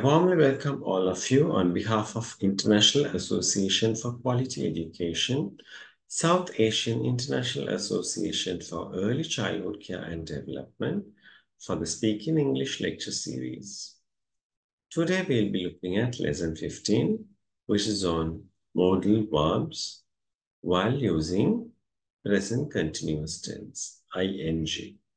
warmly welcome all of you on behalf of International Association for Quality Education, South Asian International Association for Early Childhood Care and Development for the Speak in English lecture series. Today we'll be looking at lesson 15, which is on modal verbs while using present continuous tense, ing.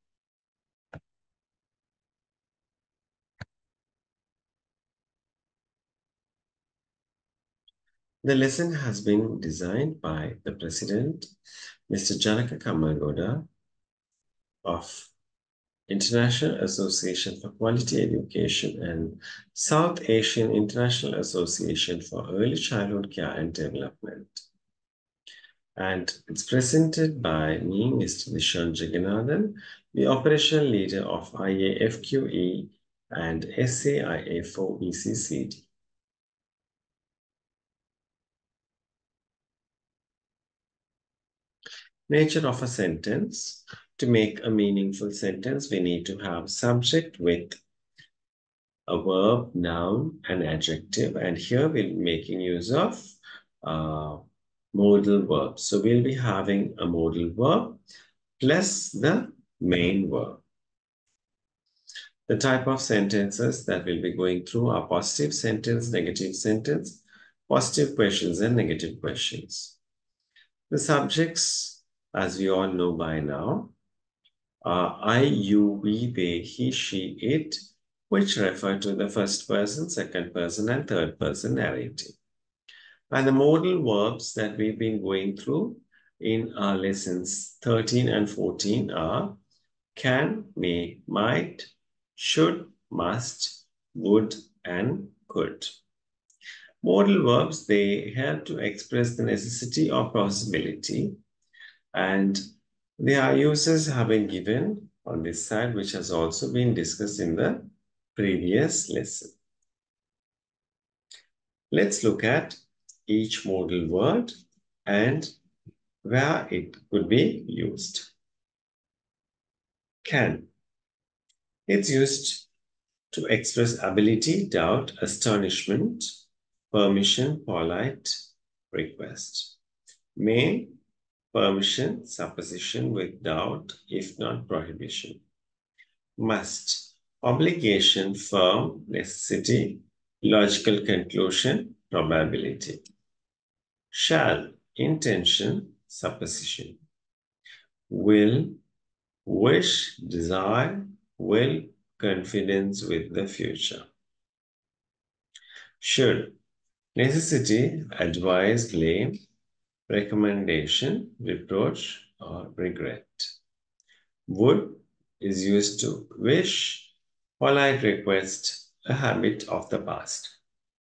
The lesson has been designed by the President, Mr. Janaka Kamagoda of International Association for Quality Education and South Asian International Association for Early Childhood Care and Development. And it's presented by me, Mr. Nishan Jagannathan, the operational leader of IAFQE and SAIA for ECCD. Nature of a sentence. To make a meaningful sentence, we need to have subject with a verb, noun, and adjective. And here we'll be making use of modal verbs. So we'll be having a modal verb plus the main verb. The type of sentences that we'll be going through are positive sentence, negative sentence, positive questions, and negative questions. The subjects, as we all know by now, are I, you, we, they, he, she, it, which refer to the first person, second person, and third person narrative. And the modal verbs that we've been going through in our lessons 13 and 14 are can, may, might, should, must, would, and could. Modal verbs, they help to express the necessity or possibility, and their uses have been given on this side, which has also been discussed in the previous lesson. Let's look at each modal word and where it could be used. Can. It's used to express ability, doubt, astonishment, permission, polite request. May. Permission, supposition with doubt, if not prohibition. Must, obligation, firm, necessity, logical conclusion, probability. Shall, intention, supposition. Will, wish, desire, will, confidence with the future. Should, necessity, advice, blame, recommendation, reproach, or regret. Would is used to wish, polite request, a habit of the past.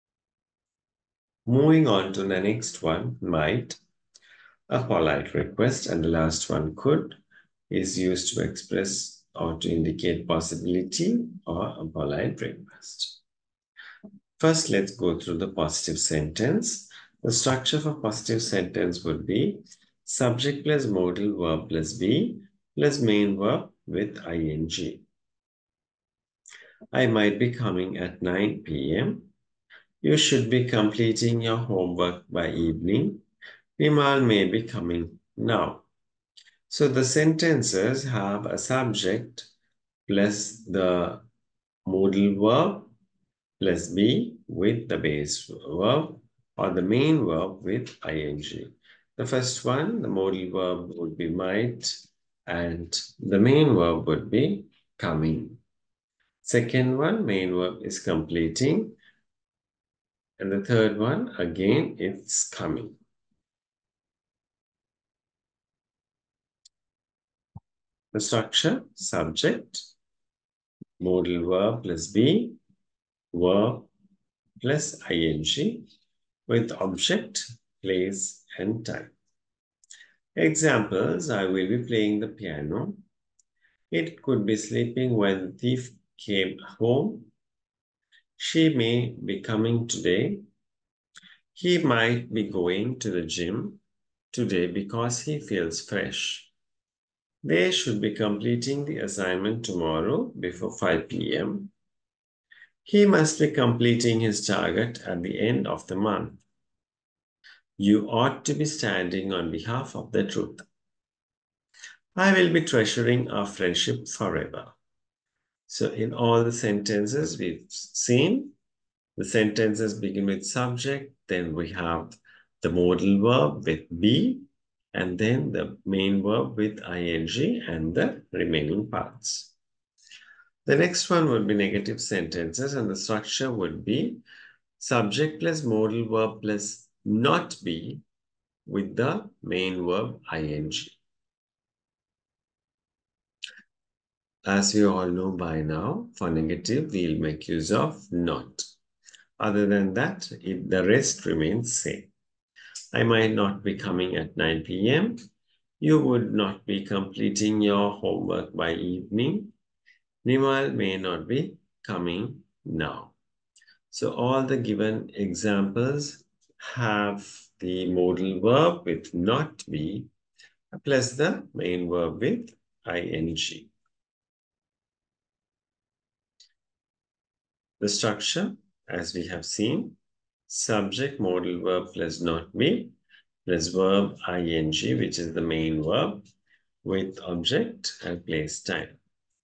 Moving on to the next one, might, a polite request, and the last one, could, is used to express or to indicate possibility or a polite request. First, let's go through the positive sentence. The structure for positive sentence would be subject plus modal verb plus be plus main verb with ing. I might be coming at 9 p.m. You should be completing your homework by evening. Vimal may be coming now. So the sentences have a subject plus the modal verb plus be with the base verb or the main verb with ing. The first one, the modal verb would be might, and the main verb would be coming. Second one, main verb is completing. And the third one, again, it's coming. The structure, subject, modal verb plus be, verb plus ing, with object, place, and time. Examples, I will be playing the piano. It could be sleeping when the thief came home. She may be coming today. He might be going to the gym today because he feels fresh. They should be completing the assignment tomorrow before 5 p.m. He must be completing his target at the end of the month. You ought to be standing on behalf of the truth. I will be treasuring our friendship forever. So in all the sentences we've seen, the sentences begin with subject, then we have the modal verb with be, and then the main verb with ing and the remaining parts. The next one would be negative sentences, and the structure would be subject plus modal verb plus not be with the main verb ing. As we all know by now, for negative, we'll make use of not. Other than that, the rest remains same. I might not be coming at 9 p.m. You would not be completing your homework by evening. Nimal may not be coming now. So all the given examples have the modal verb with not be plus the main verb with ing. The structure, as we have seen, subject, modal verb plus not be plus verb ing, which is the main verb with object and place time.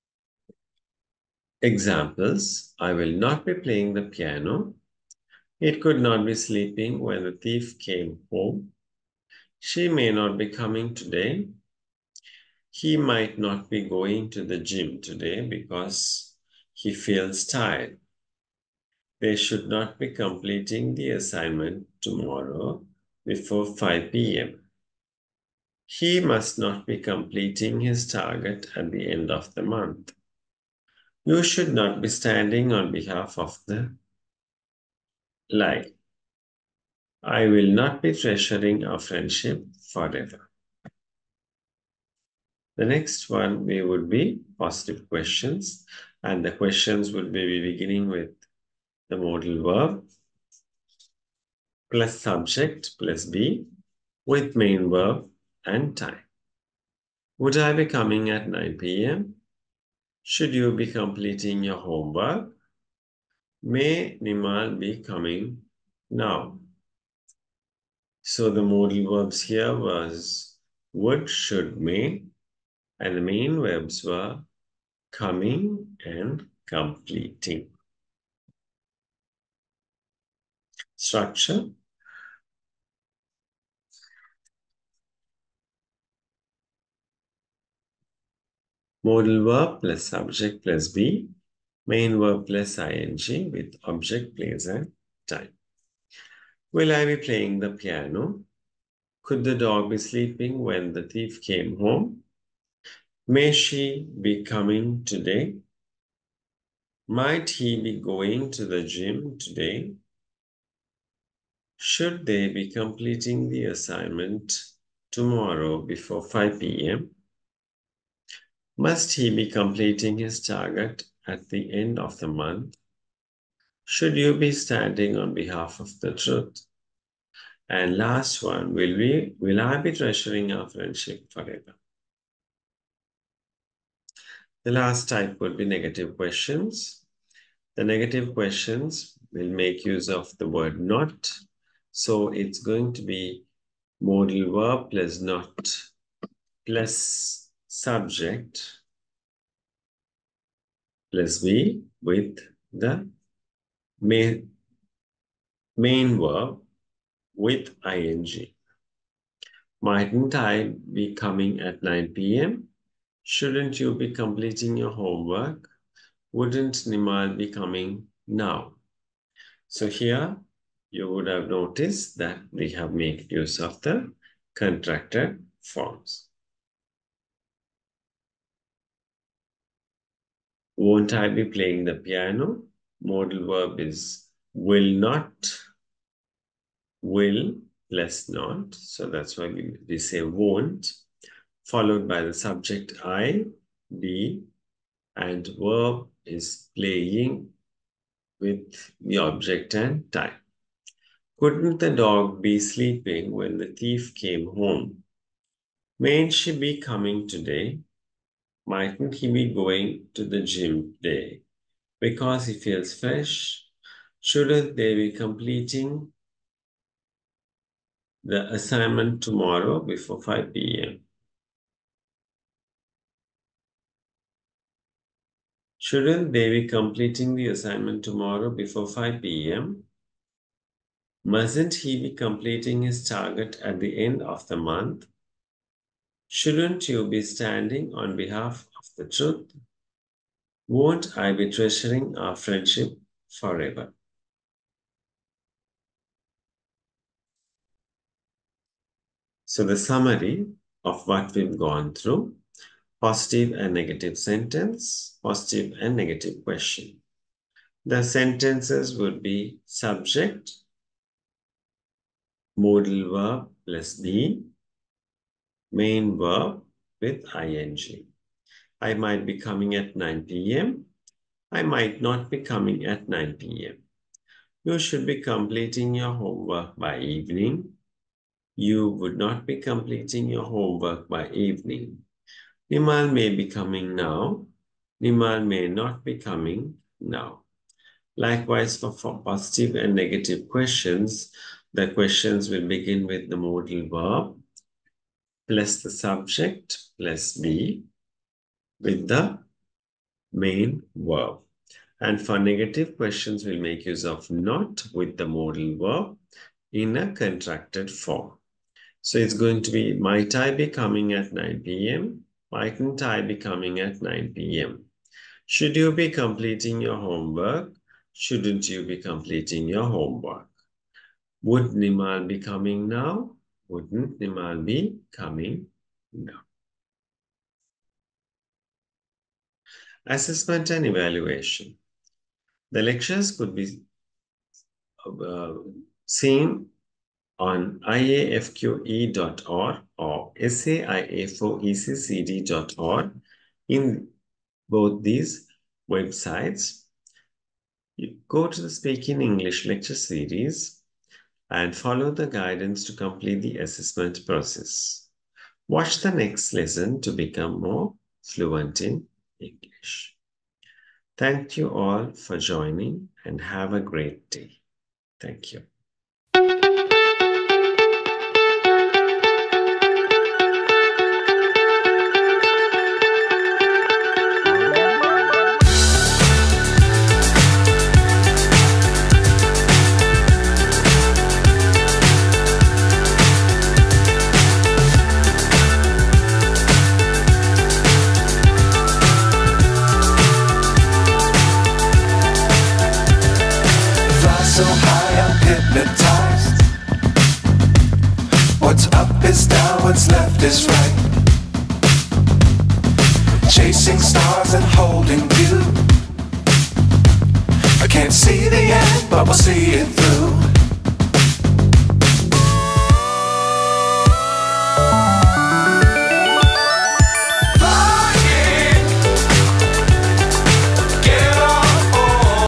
Examples, I will not be playing the piano. It could not be sleeping when the thief came home. She may not be coming today. He might not be going to the gym today because he feels tired. They should not be completing the assignment tomorrow before 5 p.m. He must not be completing his target at the end of the month. You should not be standing on behalf of the lie. I will not be treasuring our friendship forever. The next one we would be positive questions, and the questions would be beginning with the modal verb plus subject plus be with main verb and time. Would I be coming at 9 p.m.? Should you be completing your homework? May Nimal be coming now? So the modal verbs here was would, should, may, and the main verbs were coming and completing. Structure. Modal verb plus subject plus be, main verb plus ing with object, place, and time. Will I be playing the piano? Could the dog be sleeping when the thief came home? May she be coming today? Might he be going to the gym today? Should they be completing the assignment tomorrow before 5 p.m.? Must he be completing his target at the end of the month? Should you be standing on behalf of the truth? And last one, will I be treasuring our friendship forever? The last type would be negative questions. The negative questions will make use of the word not. So it's going to be modal verb plus not plus subject plus be with the main verb with ing. Mightn't I be coming at 9 p.m.? Shouldn't you be completing your homework? Wouldn't Nimal be coming now? So here you would have noticed that we have made use of the contracted forms. Won't I be playing the piano? Modal verb is will not, will plus not. So that's why we say won't, followed by the subject I, be, and verb is playing with the object and time. Couldn't the dog be sleeping when the thief came home? Mayn't she be coming today? Mightn't he be going to the gym today because he feels fresh. Shouldn't they be completing the assignment tomorrow before 5 p.m.? Shouldn't they be completing the assignment tomorrow before 5 p.m.? Mustn't he be completing his target at the end of the month? Shouldn't you be standing on behalf of the truth? Won't I be treasuring our friendship forever? So the summary of what we've gone through: positive and negative sentence, positive and negative question. The sentences would be subject, modal verb plus be, main verb with ing. I might be coming at 9 p.m. I might not be coming at 9 p.m. You should be completing your homework by evening. You would not be completing your homework by evening. Nimal may be coming now. Nimal may not be coming now. Likewise, for positive and negative questions, the questions will begin with the modal verb plus the subject plus be with the main verb. And for negative questions, we'll make use of not with the modal verb in a contracted form. So it's going to be, might I be coming at 9 p.m.? Mightn't I be coming at 9 p.m.? Should you be completing your homework? Shouldn't you be completing your homework? Would Nimal be coming now? Wouldn't Nimal be coming now? Assessment and evaluation. The lectures could be seen on iafqe.org or saia4eccd.org. In both these websites, you go to the Speak in English lecture series and follow the guidance to complete the assessment process. Watch the next lesson to become more fluent in English. Thank you all for joining and have a great day. Thank you. So high I'm hypnotized. What's up is down, what's left is right. Chasing stars and holding you. I can't see the end, but we'll see it through.